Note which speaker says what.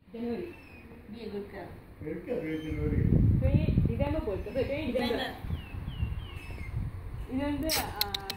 Speaker 1: January.
Speaker 2: Be a good girl.
Speaker 3: January.
Speaker 1: 20 December போயிருக்கு. 20 December. இது வந்து